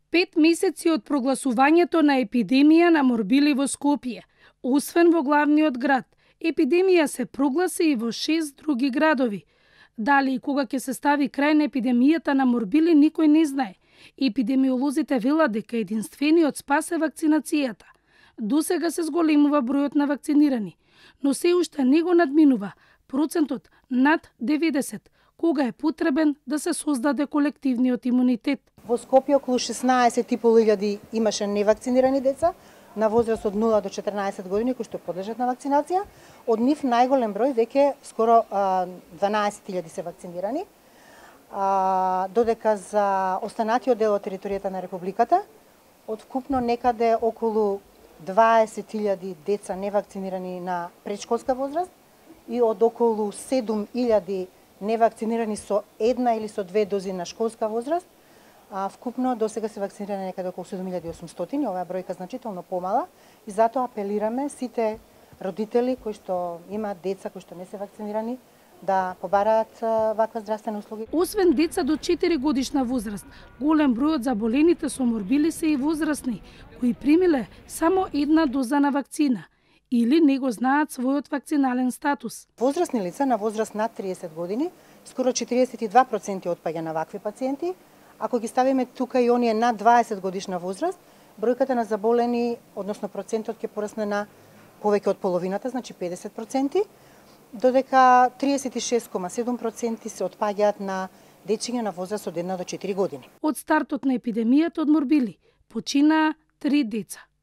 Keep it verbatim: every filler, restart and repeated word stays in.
Пет месеци од прогласувањето на епидемија на морбили во Скопје, освен во главниот град, епидемија се прогласи и во шест други градови. Дали и кога ќе се стави крај на епидемијата на морбили, никој не знае. Епидемиолозите велат дека единствениот спас е вакцинацијата. Досега се зголемува бројот на вакцинирани, но се уште не го надминува процентот над деветдесет, кога е потребен да се создаде колективниот имунитет. Во Скопје околу шеснаесет и пол илјади имаше невакцинирани деца на возраст од нула до четрнаесет години кои што подлежат на вакцинација. Од нив најголем број веќе скоро дванаесет илјади се вакцинирани. А, додека за останатиот дел од територијата на републиката од вкупно некаде околу дваесет илјади деца невакцинирани на предшколска возраст и од околу седум илјади невакцинирани со една или со две дози на школска возраст. А вкупно до сега се вакцинирани некаде околу седум илјади и осумстотини, оваа бројка значително помала и затоа апелираме сите родители кои што имаат деца кои што не се вакцинирани да побараат ваква здравствена услуги. Освен деца до четири годишна возраст, голем број од заболените со морбили се и возрастни, кои примиле само една доза на вакцина или не го знаат својот вакцинален статус. Возрастни лица на возраст над триесет години, скоро четириесет и два проценти отпаѓа на вакви пациенти. Ако ги ставиме тука и оние над дваесет годишна возраст, бројката на заболени, односно процентот ќе порасне на повеќе од половината, значи педесет проценти, додека триесет и шест зарез седум проценти се отпаѓаат на дечиња на возраст од една до четири години. Од стартот на епидемијата од морбили починаа три деца.